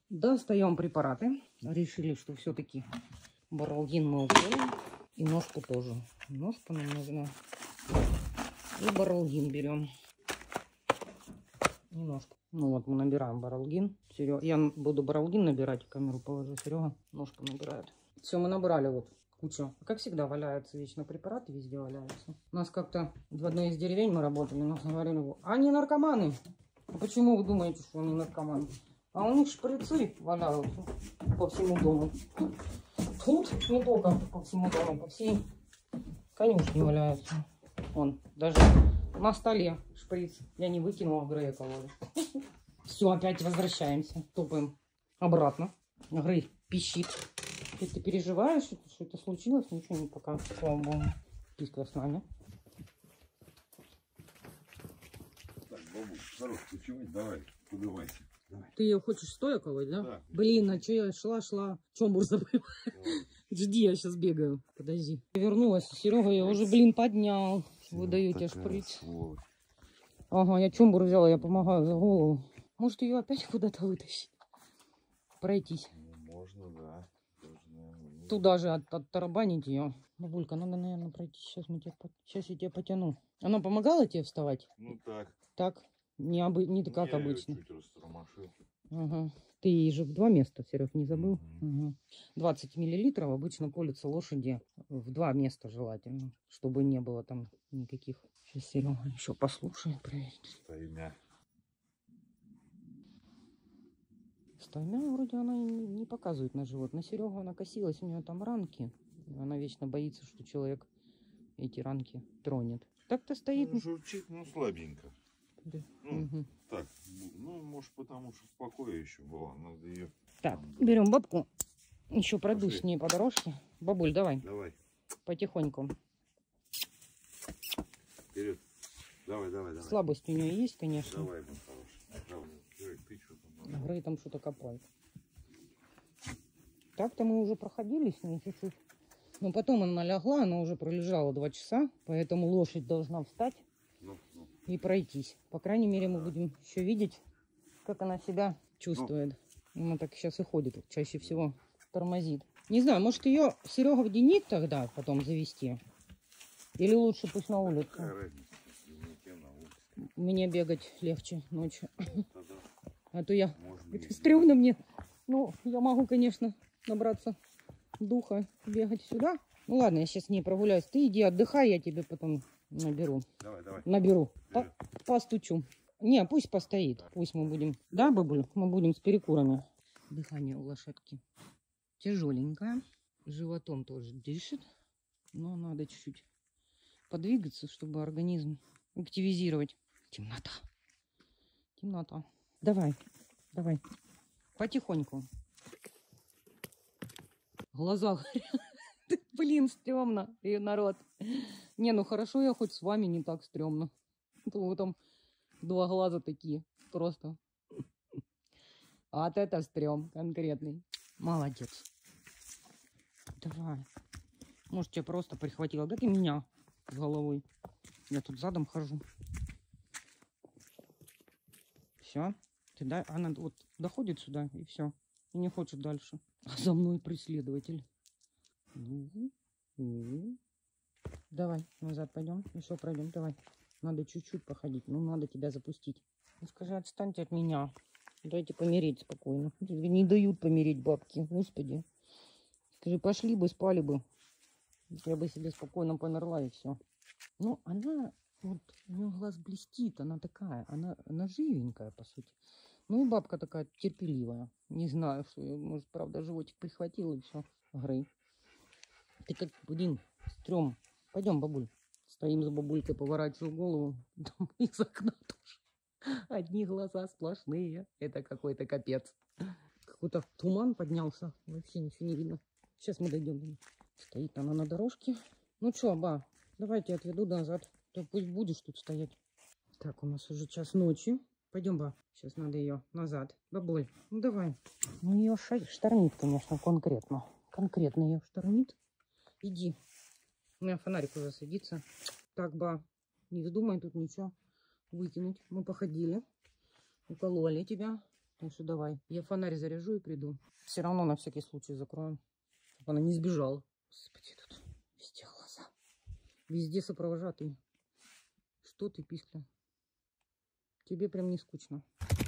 Достаем препараты. Решили, что все-таки баралгин мы уколем. И ножку тоже. Ножку нам нужна. И баралгин берем. И ножку. Ну вот мы набираем баралгин. Серега, я буду баралгин набирать. Камеру положу. Серега ножку набирает. Все, мы набрали вот кучу. Как всегда валяются вечно препараты. Везде валяются. У нас как-то в одной из деревень мы работали. Нас говорили, они наркоманы. А почему вы думаете, что они наркоманы? А у них шприцы валяются по всему дому. Тут не только по всему дому, по всей конюшне валяются. Вон, даже на столе шприц. Я не выкинула, Грея кололи. Все, опять возвращаемся. Топаем обратно. Грей пищит. Ты переживаешь, что это случилось? Ничего не пока, слава богу. Писка с нами. Так, бабусь, хорош, почему? Давай, подумайся. Ты ее хочешь стоя колоть, да? Да. Блин, а что я шла? Чомбур забыла. Жди, я сейчас бегаю. Подожди. Вернулась. Серега я уже, блин, поднял. Выдаю тебе шприц. Ага, я чомбур взяла, я помогаю за голову. Может, ее опять куда-то вытащить? Пройтись. Можно, да. Туда же оттарабанить ее. Бабулька, надо, наверное, пройти. Сейчас я тебя потяну. Она помогала тебе вставать? Ну так. Так? Не как обычно. Чуть растормошил. Ага. Ты же в 2 места, Серег, не забыл? Угу. 20 миллилитров обычно колются лошади в 2 места желательно, чтобы не было там никаких. Сейчас Серега еще послушает, проверит. Стаймя вроде она не показывает на живот. На Серегу она косилась, у нее там ранки. Она вечно боится, что человек эти ранки тронет. Так-то стоит. Ну, журчит, ну, слабенько. Да. Ну, Угу. так, ну, может, потому что в покое еще была. Надо ее... Так, берем бабку. Еще пройдусь Пошли. с ней по дорожке. Бабуль, давай. Давай. Потихоньку. Вперед. Давай. Слабость у нее есть, конечно. Давай, мой хороший. Давай. Ты что там? Грей там что-то копает. Так-то мы уже проходили с ней чуть-чуть. Но потом она лягла, она уже пролежала 2 часа. Поэтому лошадь должна встать и пройтись. По крайней мере, мы будем еще видеть, как она себя чувствует. Она так сейчас и ходит. Чаще всего тормозит. Не знаю, может ее Серега в денник тогда потом завести? Или лучше пусть на улице? Мне бегать легче ночью. А то я... Это стрёмно мне. Ну, я могу, конечно, набраться духа, бегать сюда. Ну ладно, я сейчас не прогуляюсь. Ты иди отдыхай, я тебе потом наберу. Давай. Наберу. Постучу. Не, пусть постоит. Пусть мы будем... Да, бабуль? Мы будем с перекурами. Дыхание у лошадки тяжеленькое. Животом тоже дышит. Но надо чуть-чуть подвигаться, чтобы организм активизировать. Темнота. Давай. Потихоньку. Глаза горят. Блин, стрёмно, народ. Не, ну хорошо, я хоть с вами не так стрёмно. То там 2 глаза такие. Просто. А от это стрём конкретный. Молодец. Давай. Может, тебя просто прихватило. Да ты меня с головой. Я тут задом хожу. Все. Она вот доходит сюда и все. И не хочет дальше. А за мной преследователь. Давай, назад пойдем. Еще пройдем. Давай. Надо чуть-чуть походить. Ну, надо тебя запустить. Ну, скажи, отстаньте от меня. Дайте помереть спокойно. Не дают помереть бабки. Господи. Скажи, пошли бы, спали бы. Я бы себе спокойно померла и все. Ну, она... Вот у нее глаз блестит. Она такая. Она живенькая, по сути. Ну и бабка такая терпеливая. Не знаю, что ее, может, правда, животик прихватил и все. Грей. Ты как, блин, стрём. Пойдем, бабуль. Стоим за бабулькой, поворачиваю голову. Там из окна тоже. Одни глаза сплошные. Это какой-то капец. Какой-то туман поднялся. Вообще ничего не видно. Сейчас мы дойдем. Стоит она на дорожке. Ну что, ба, давайте отведу назад. То пусть будешь тут стоять. Так, у нас уже час ночи. Пойдем, ба. Сейчас надо ее назад. Бабуль, ну давай. Ну ее штормит, конечно, конкретно. Конкретно ее штормит. Иди. У меня фонарик уже садится. Так, ба, не вздумай тут ничего выкинуть. Мы походили. Укололи тебя. Так что давай. Я фонарь заряжу и приду. Все равно на всякий случай закроем, чтобы она не сбежала. Господи, тут везде глаза. Везде сопровожатый. Что ты, писька? Тебе прям не скучно.